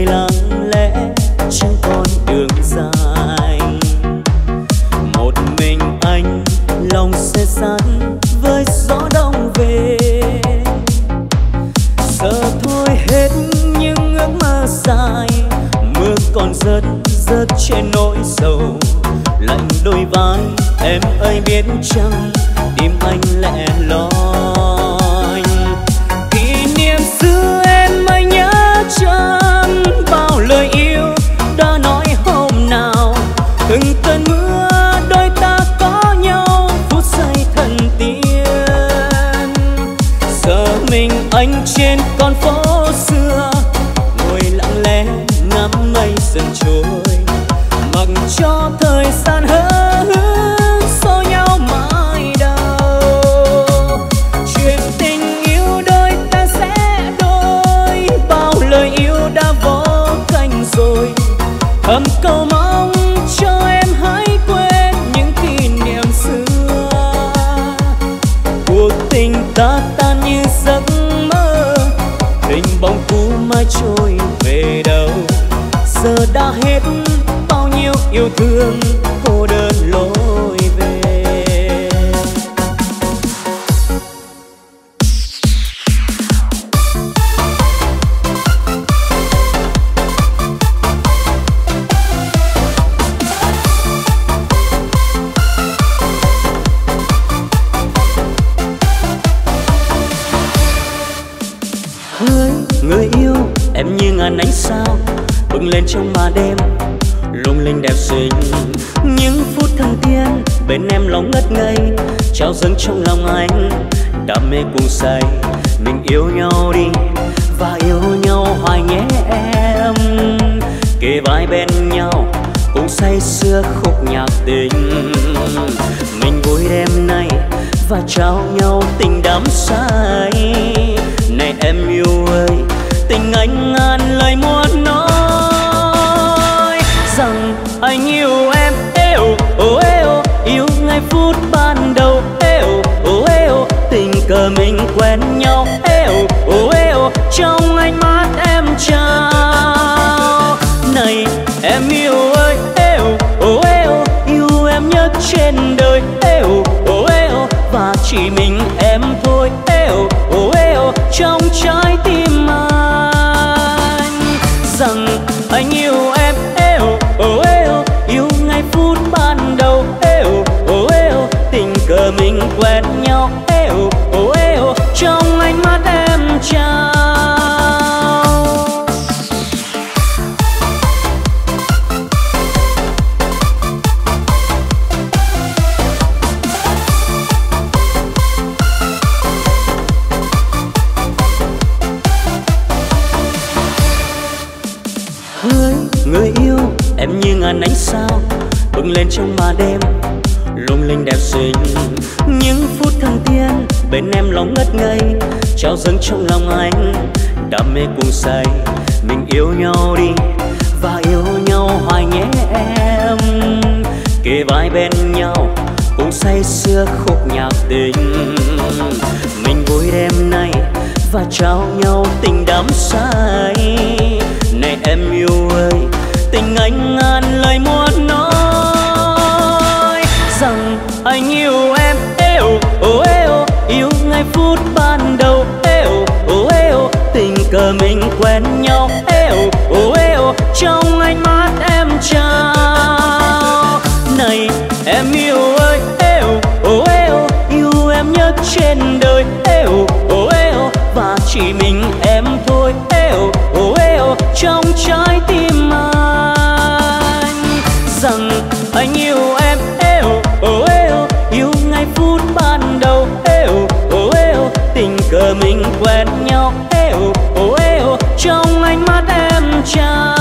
một mình Em ơi biết chăng tim anh lẻ loi, kỷ niệm xưa em ơi nhớ chăng bao lời yêu đã nói hôm nào. Từng cơn mưa đôi ta có nhau phút giây thần tiên. Giờ mình anh trên con phố xưa ngồi lặng lẽ ngắm mây dần trôi, mặc cho thời gian hớ hững xô nhau mãi đâu. Chuyện tình yêu đôi ta sẽ đôi, bao lời yêu đã vô cánh rồi. Thầm cầu mong cho em hãy quên những kỷ niệm xưa. Cuộc tình ta tan như giấc mơ, hình bóng cũ mãi trôi về đâu. Giờ đã hết bao nhiêu yêu thương, cô đơn lối về. Hỡi người yêu, em như ngàn ánh sao bừng lên trong màn đêm lung linh đẹp xinh. Những phút thần tiên bên em lòng ngất ngây, trao dâng trong lòng anh đam mê cuồng say. Mình yêu nhau đi và yêu nhau hoài nhé em, kề vai bên nhau cùng say sưa khúc nhạc tình. Mình vui đêm nay và trao nhau tình đắm say. Này em yêu ơi, tình anh ngàn lời muốn nói rằng anh yêu em. Êu ô êu, yêu ngay phút ban đầu. Êu ô êu, tình cờ mình quen nhau. Êu ô êu, trong ánh mắt em trao. Này em yêu ơi, êu ô êu, yêu em nhất trên đời. Êu ô êu, và chỉ mình em thôi. Êu ô êu, trong trái tim anh rằng anh yêu em. Êu ô êu, yêu ngay phút ban đầu. Êu ô êu, tình cờ mình quen nhau. Êu ô êu, trong ánh mắt em trao. Hỡi người yêu, em như ngàn ánh sao bừng lên trong màn đêm lung linh đẹp xinh. Những phút thần tiên bên em lòng ngất ngây, trao dâng trong lòng anh đam mê cuồng say. Mình yêu nhau đi và yêu nhau hoài nhé em, kề vai bên nhau cùng say sưa khúc nhạc tình. Mình vui đêm nay và trao nhau tình đắm say. Này em yêu ơi, tình anh ngàn lời muốn nói rằng anh yêu em. Êu ô êu, yêu ngay phút ban đầu. Êu ô êu, tình cờ mình quen nhau. Êu ô êu, trong ánh mắt em trao. Này em yêu ơi, êu ô êu, yêu em nhất trên đời. Êu ô êu, và chỉ mình em thôi. Êu ô êu, trong trái tim anh rằng anh yêu em. Êu ô êu, yêu ngay phút ban đầu. Êu ô êu, tình cờ mình quen nhau. Êu ô êu, trong ánh mắt em trao.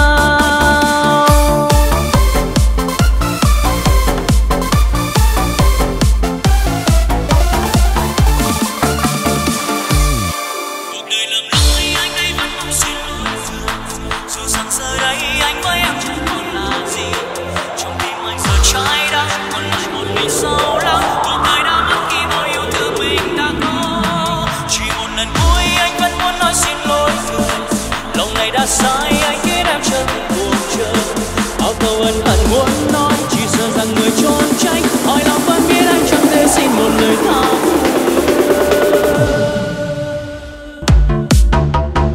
Sai anh biết em chân buồn chờ, bao câu ân hận muốn nói, chỉ sợ rằng người trốn tránh hỏi lòng vẫn biết anh chẳng thể xin một lời tha.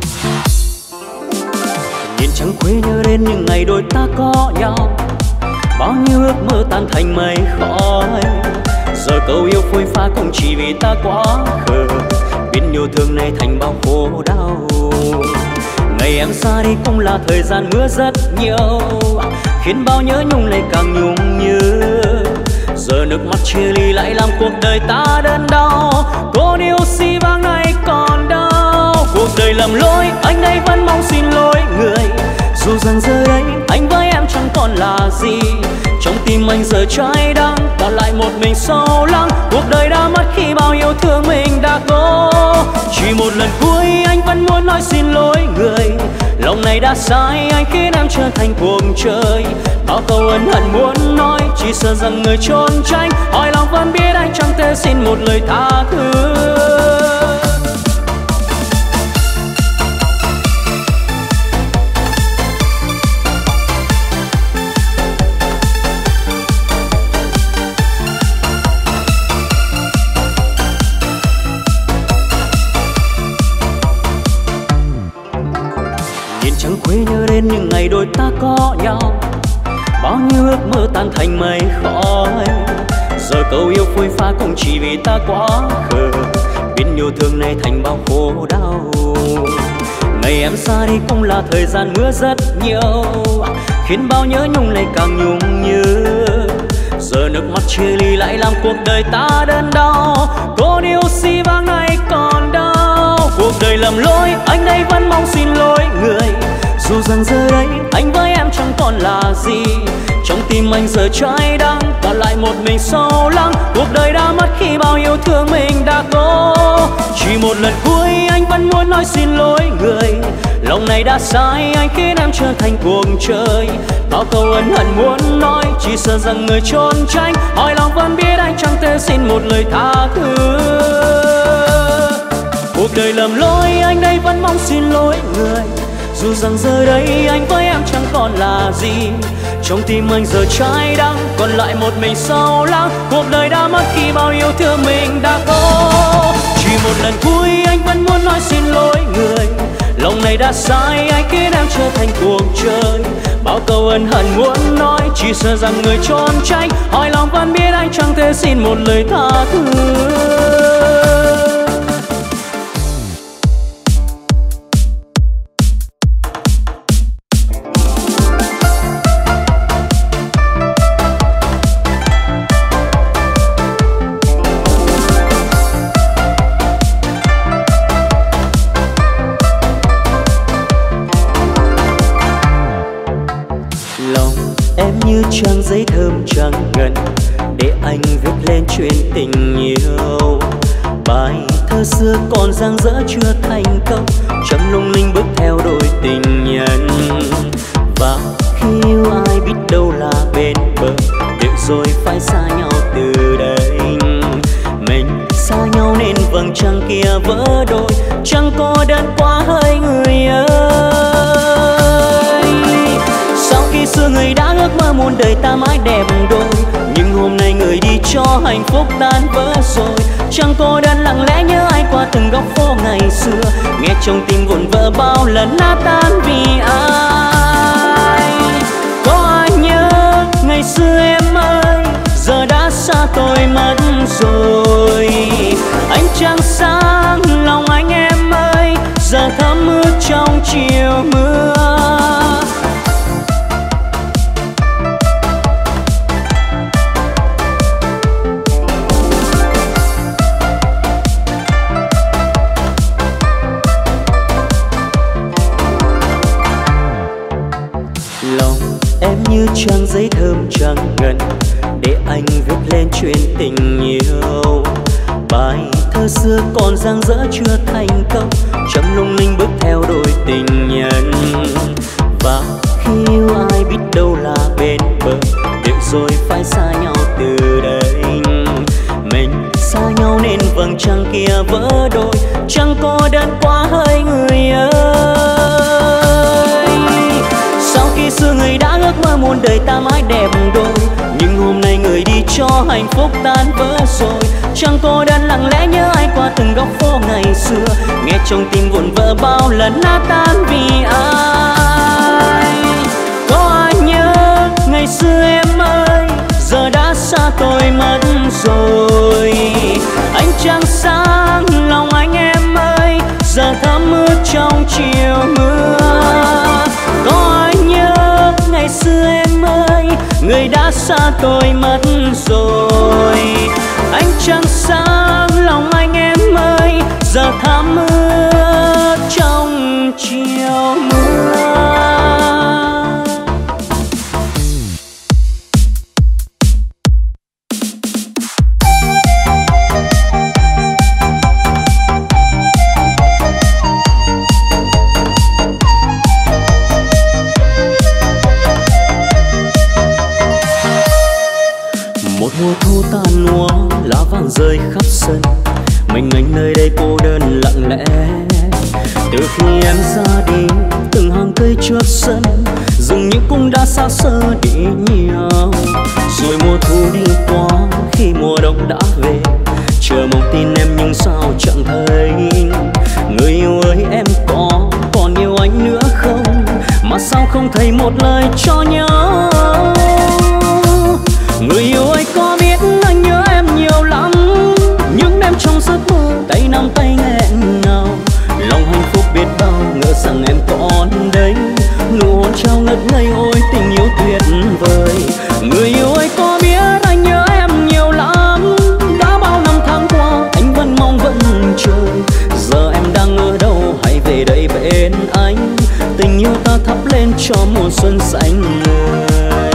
Nhìn trăng khuya nhớ đến những ngày đôi ta có nhau, bao nhiêu ước mơ tan thành mây khói. Giờ câu yêu phôi pha cũng chỉ vì ta quá khờ, biến yêu thương này thành bao khổ đau. Ngày em xa đi cũng là thời gian mưa rất nhiều, khiến bao nhớ nhung này càng nhung nhớ. Giờ nước mắt chia ly lại làm cuộc đời ta đớn đau, cô đi oxy vang này còn đâu. Cuộc đời lầm lỗi, anh đây vẫn mong xin lỗi người. Dù rằng giờ đây anh với em chẳng còn là gì, trong tim anh giờ trái đắng, còn lại một mình sâu lắng. Cuộc đời đã mất khi bao yêu thương mình đã có. Chỉ một lần cuối anh vẫn muốn nói xin lỗi người, lòng này đã sai anh khiến em trở thành cuộc chơi. Bao câu ân hận muốn nói, chỉ sợ rằng người trốn tránh, hỏi lòng vẫn biết anh chẳng thể xin một lời tha thứ. Chẳng quê nhớ đến những ngày đôi ta có nhau, bao nhiêu ước mơ tan thành mây khói. Giờ câu yêu phôi pha cũng chỉ vì ta quá khờ, biến yêu thương này thành bao khổ đau. Ngày em xa đi cũng là thời gian mưa rất nhiều, khiến bao nhớ nhung này càng nhung nhớ. Giờ nước mắt chia ly lại làm cuộc đời ta đớn đau, cô đi oxy vang này còn đâu. Cuộc đời lầm lỗi, anh đây vẫn mong xin lỗi người. Dù rằng giờ đây anh với em chẳng còn là gì, trong tim anh giờ trái đắng, còn lại một mình sâu lắng. Cuộc đời đã mất khi bao yêu thương mình đã có. Chỉ một lần cuối anh vẫn muốn nói xin lỗi người, lòng này đã sai anh khiến em trở thành cuộc chơi. Bao câu ân hận muốn nói, chỉ sợ rằng người trốn tránh, hỏi lòng vẫn biết anh chẳng thể xin một lời tha thứ. Cuộc đời lầm lỗi, anh đây vẫn mong xin lỗi người. Dù rằng giờ đây anh với em chẳng còn là gì, trong tim anh giờ trái đắng, còn lại một mình sâu lắng. Cuộc đời đã mất khi bao yêu thương mình đã có. Chỉ một lần cuối anh vẫn muốn nói xin lỗi người, lòng này đã sai anh khiến em trở thành cuộc chơi. Bao câu ân hận muốn nói, chỉ sợ rằng người trốn tránh, hỏi lòng vẫn biết anh chẳng thể xin một lời tha thứ. Trang giấy thơm trắng ngần để anh viết lên chuyện tình yêu. Bài thơ xưa còn dang dở chưa thành công, trầm lung linh bước theo đôi tình nhân. Và khi yêu ai biết đâu là bên bờ, để rồi phải xa nhau từ đây. Mình xa nhau nên vầng trăng kia vỡ đôi, chẳng có đơn quá hơi người ơi. Sau khi xưa người đã ước mơ muôn đời ta mãi đẹp đôi, nhưng hôm nay người đi cho hạnh phúc tan vỡ rồi. Chẳng cô đơn lặng lẽ nhớ ai qua từng góc phố ngày xưa, nghe trong tim vụn vỡ bao lần nát tan vì ai. Có ai nhớ ngày xưa em ơi, giờ đã xa tôi mất rồi. Ánh trăng sáng lòng anh em ơi, giờ thấm ướt trong chiều mưa. Như trang giấy thơm trắng ngần để anh viết lên chuyện tình yêu. Bài thơ xưa còn dang dở chưa thành công, trầm lung linh bước theo đôi tình nhân. Và khi yêu ai biết đâu là bên bờ, để rồi phải xa nhau từ đây. Mình xa nhau nên vầng trăng kia vỡ đôi, chẳng có đơn quá hơi người ơi. Sau khi xưa người đã ước mơ muôn đời ta mãi đẹp đôi, nhưng hôm nay người đi cho hạnh phúc tan vỡ rồi. Chẳng cô đơn lặng lẽ nhớ ai qua từng góc phố ngày xưa, nghe trong tim vụn vỡ bao lần nát tan vì ai. Có ai nhớ ngày xưa em ơi, chiều mưa. Có ai nhớ ngày xưa em ơi, người đã xa tôi mất rồi. Ánh trăng sáng lòng anh em ơi, giờ thắm mưa trong chiều mưa. Một mùa thu tàn úa, lá vàng rơi khắp sân, mình anh nơi đây cô đơn lặng lẽ. Từ khi em ra đi, từng hàng cây trước sân, dường như cũng đã xa xơ đi nhiều. Rồi mùa thu đi qua, khi mùa đông đã về, chờ mong tin em nhưng sao chẳng thấy. Người yêu ơi em có còn yêu anh nữa không, mà sao không thấy một lời cho nhau. Người yêu ơi có biết anh nhớ em nhiều lắm, những đêm trong giấc mơ tay nắm tay nghẹn ngào. Lòng hạnh phúc biết bao ngỡ rằng em còn đây, nụ hôn trao ngất ngây ôi tình yêu tuyệt vời. Người yêu ơi có biết anh nhớ em nhiều lắm, đã bao năm tháng qua anh vẫn mong vẫn chờ. Giờ em đang ở đâu hãy về đây bên anh, tình yêu ta thắp lên cho mùa xuân xanh người.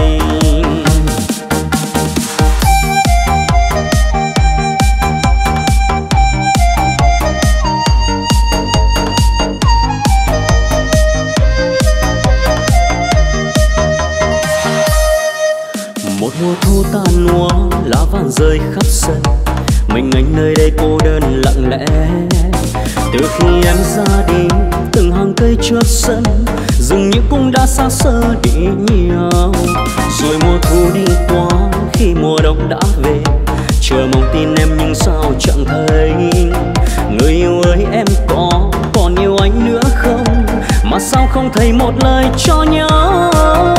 Mùa thu tàn úa, lá vàng rơi khắp sân, mình anh nơi đây cô đơn lặng lẽ. Từ khi em ra đi, từng hàng cây trước sân, dường như cũng đã xa xơ đi nhiều. Rồi mùa thu đi qua, khi mùa đông đã về, chờ mong tin em nhưng sao chẳng thấy. Người yêu ơi em có còn yêu anh nữa không, mà sao không thấy một lời cho nhau.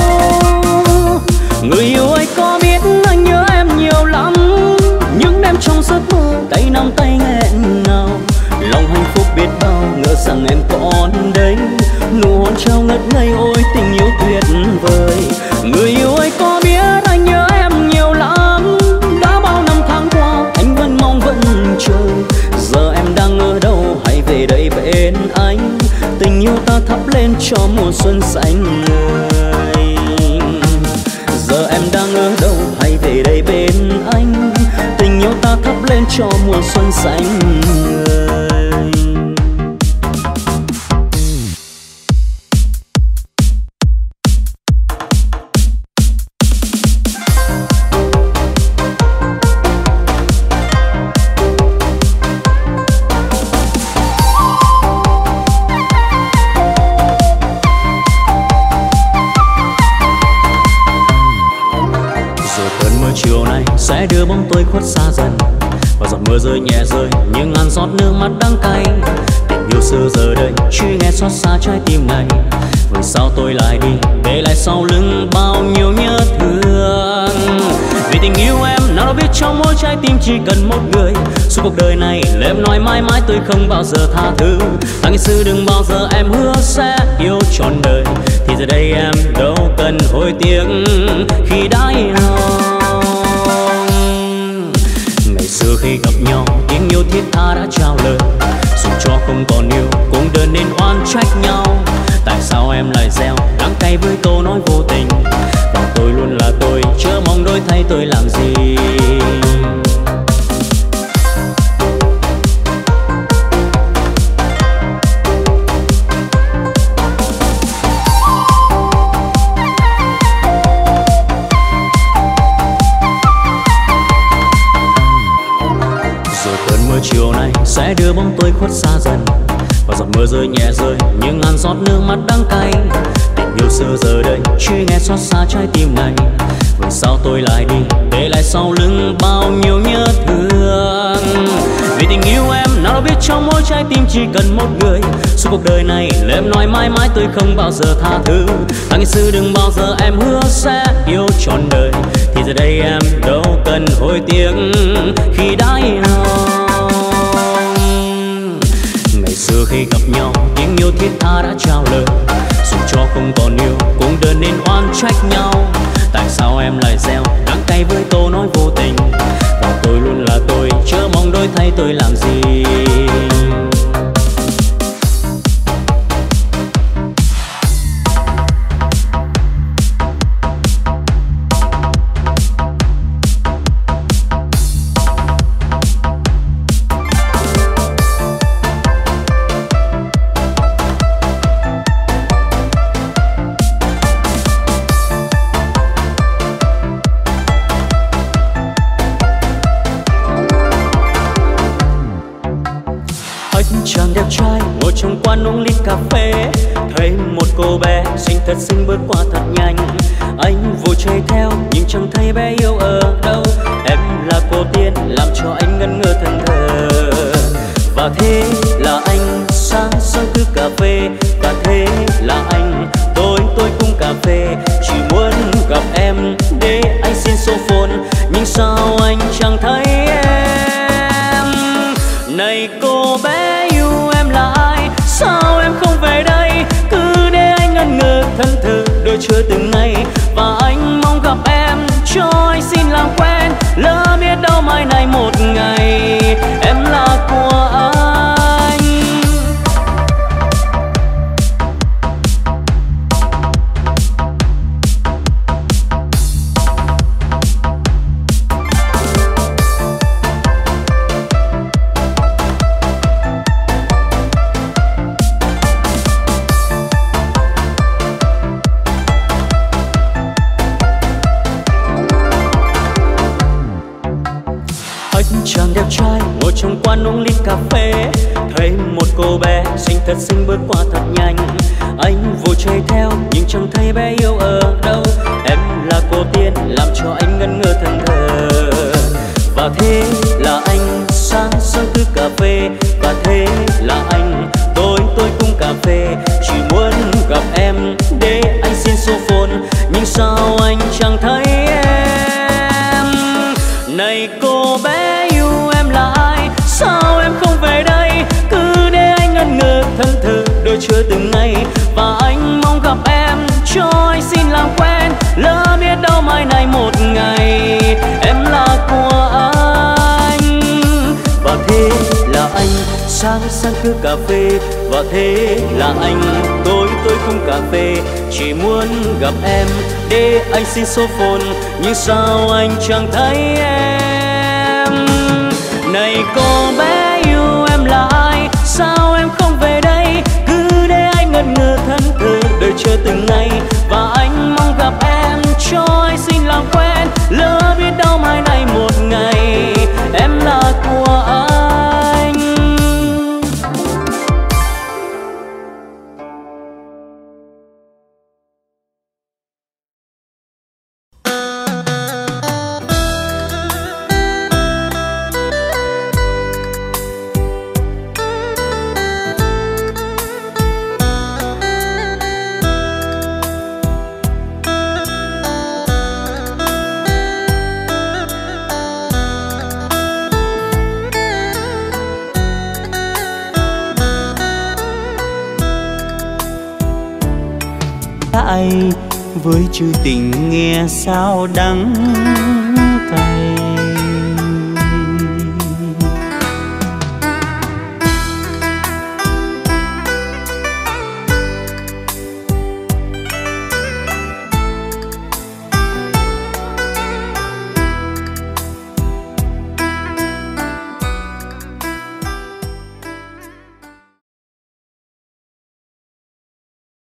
Người yêu ơi có biết anh nhớ em nhiều lắm, những đêm trong giấc mơ tay nắm tay nghẹn ngào. Lòng hạnh phúc biết bao ngỡ rằng em còn đây, nụ hôn trao ngất ngây ôi tình yêu tuyệt vời. Người yêu ơi có biết anh nhớ em nhiều lắm, đã bao năm tháng qua anh vẫn mong vẫn chờ. Giờ em đang ở đâu hãy về đây bên anh, tình yêu ta thắp lên cho mùa xuân xanh người. Giờ em đang ở đâu hãy về đây bên anh, tình yêu ta thắp lên cho mùa xuân xanh người. Chiều nay sẽ đưa bóng tôi khuất xa dần, và giọt mưa rơi nhẹ rơi như ngàn giọt nước mắt đắng cay. Tình yêu xưa giờ đây truy nghe xót xa trái tim này, vì sao tôi lại đi để lại sau lưng bao nhiêu nhớ thương. Vì tình yêu em nào đâu biết trong mỗi trái tim chỉ cần một người, suốt cuộc đời này lời em nói mãi mãi tôi không bao giờ tha thứ. Ta ngày xưa đừng bao giờ em hứa sẽ yêu trọn đời, thì giờ đây em đâu cần hối tiếc khi đã yêu. Xưa khi gặp nhau tiếng yêu thiết tha đã trao lời, dù cho không còn yêu cũng đơn nên oan trách nhau. Tại sao em lại gieo đắng cay với câu nói vô tình, và tôi luôn là tôi chớ mong đổi thay tôi làm gì. Chiều nay sẽ đưa bóng tôi khuất xa dần, và giọt mưa rơi nhẹ rơi như ngàn giọt nước mắt đắng cay. Tình yêu xưa giờ đây truy nghe xót xa trái tim này, vì sao tôi lại đi để lại sau lưng bao nhiêu nhớ thương. Vì tình yêu em nào đâu biết trong mỗi trái tim chỉ cần một người, suốt cuộc đời này lời em nói mãi mãi tôi không bao giờ tha thứ. Ta ngày xưa đừng bao giờ em hứa sẽ yêu trọn đời, thì giờ đây em đâu cần hối tiếc khi đã yêu. xưa khi gặp nhau tiếng yêu thiết tha đã trao lời, dù cho không còn yêu cũng đừng nên oan trách nhau. Tại sao em lại gieo đắng cay với câu nói vô tình, và tôi luôn là tôi chớ mong đổi thay tôi làm gì. Chàng đẹp trai ngồi trong quán uống ly cà phê, thấy một cô bé xinh thật xinh bước qua thật nhanh. Anh vội chạy theo nhưng chẳng thấy bé yêu ở đâu. Em là cô tiên làm cho anh ngẩn ngơ thần thờ. Và thế là anh sáng sáng cứ cà phê, và thế là anh tối tối cũng cà phê. Chỉ muốn gặp em để anh xin số phone, nhưng sao anh chẳng thấy em. Này cô bé là ai? Sao em không về đây? Cứ để anh ngẩn ngơ thân thờ đôi chưa từng ngày. Và anh mong gặp em cho anh xin làm quen, lỡ biết đâu mai này một ngày em là của anh. Chàng đẹp trai ngồi trong quán uống ly cà phê, thấy một cô bé xinh thật xinh bước qua thật nhanh. Anh vội chạy theo nhưng chẳng thấy bé yêu ở đâu. Em là cô tiên làm cho anh ngẩn ngơ thần thờ. Và thế là anh sáng sáng cứ cà phê, và thế là anh tối tối cũng cà phê. Chỉ muốn gặp em để anh xin số phone, nhưng sao anh chẳng thấy em. Này cô bé là ai? Sao em không về đây? Cứ để anh ngẩn ngơ thân thờ đôi chưa từng ngày. Và anh mong gặp em cho anh xin làm quen, lỡ biết đâu mai này một ngày em là của anh. Và thế là anh sáng sáng cứ cà phê, và thế là anh tối tối cũng cà phê. Chỉ muốn gặp em để anh xin số phone, nhưng sao anh chẳng thấy em. Này cô bé yêu em là ai? Sao em không về đây? Cứ để anh ngẩn ngơ thân thờ đợi chờ từng ngày. Và anh mong gặp em cho anh xin làm quen, lỡ biết đâu mai này một ngày em là của anh. Với chữ tình nghe sao đắng,